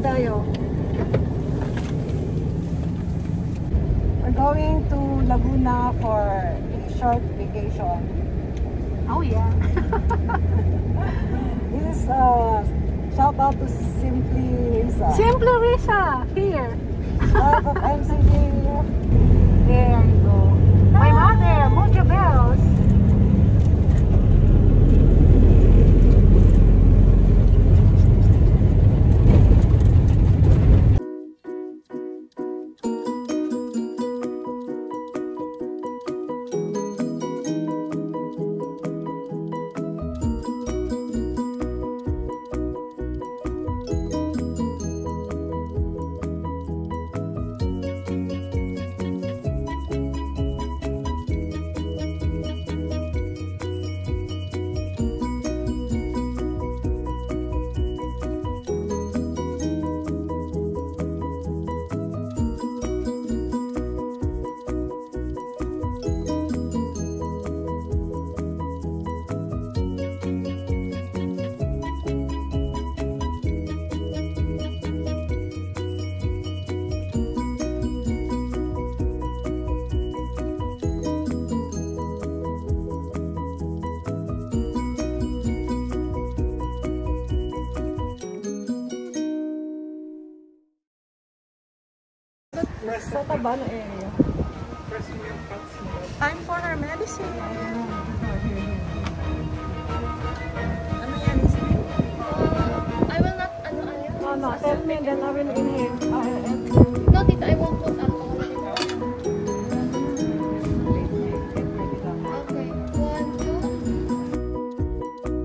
tayo. We're going to Laguna for a short vacation. Oh yeah. This is shout out to Simply Risa. Simply Risa, here. Shout out MCG. There you go. My mother, Mojo Bells. Sa Tabano area. Time for her medicine. Ano yan? I will not, No, tell me then I will inhale. No, tita, I won't put alcohol in it. Okay, 1, 2.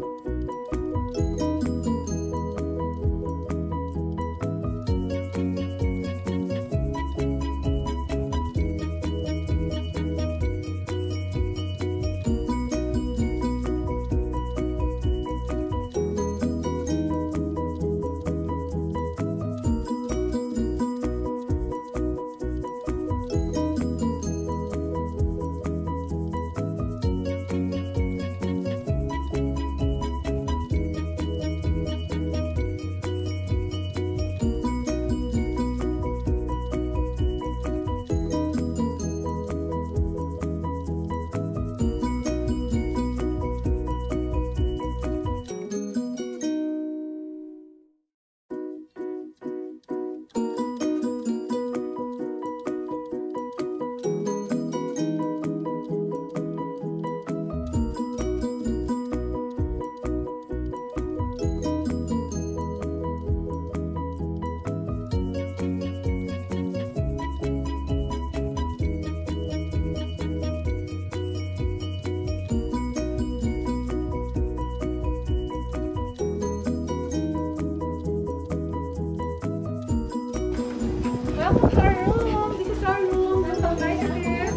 Welcome to our room. This is our room. That's how nice it is.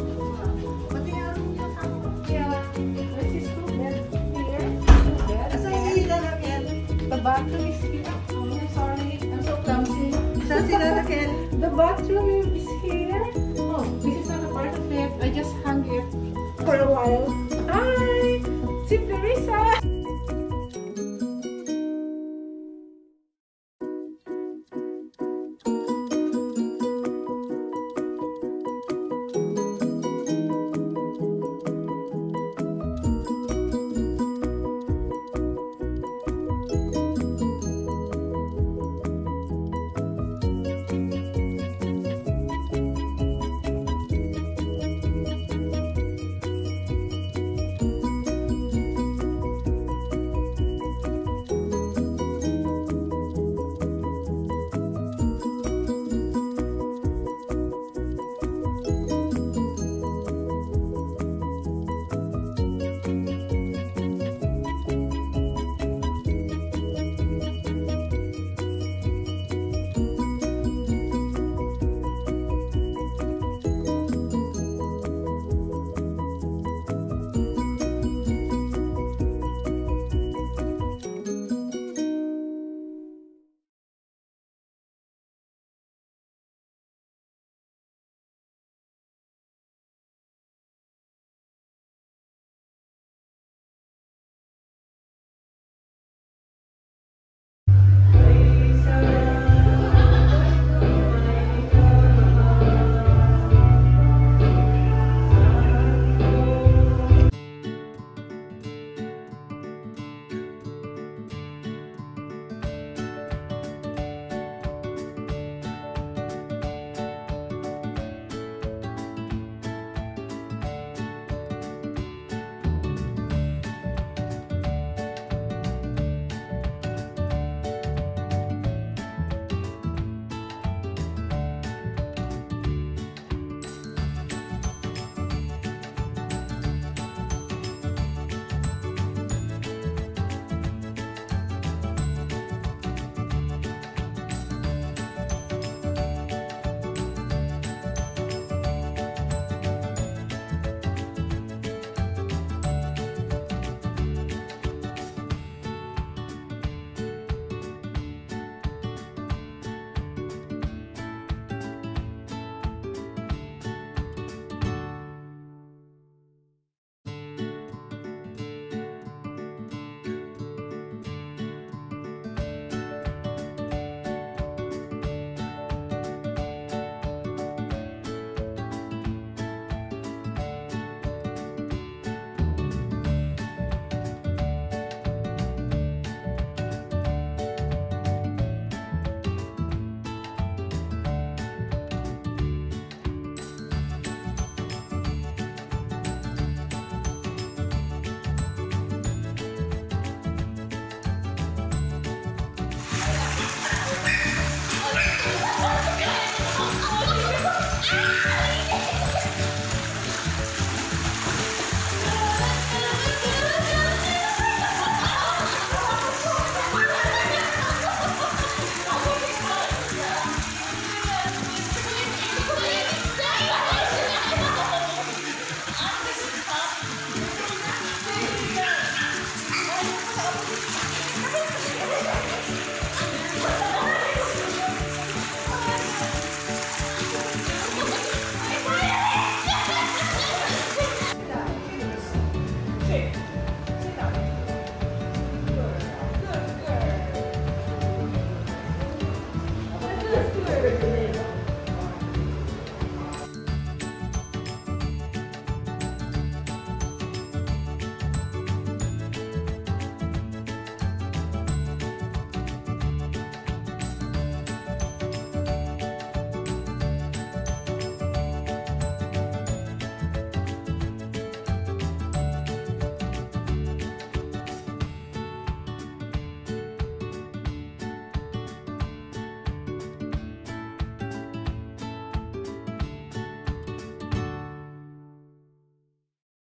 Yeah. This is two beds here. The bathroom is here. Oh, I'm sorry. I'm so clumsy. The bathroom is here. Oh, this is not a part of it. I just hung it for a while.